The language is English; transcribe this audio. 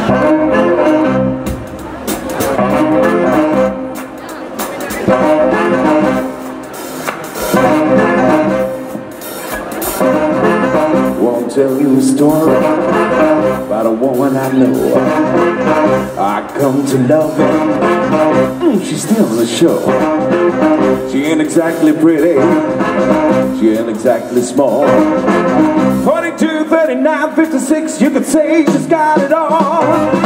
Won't tell you a story about a woman I know. I come to love her. She's still on the show. She ain't exactly pretty. She ain't exactly small. 42, 39, 56, you could say she's got it all.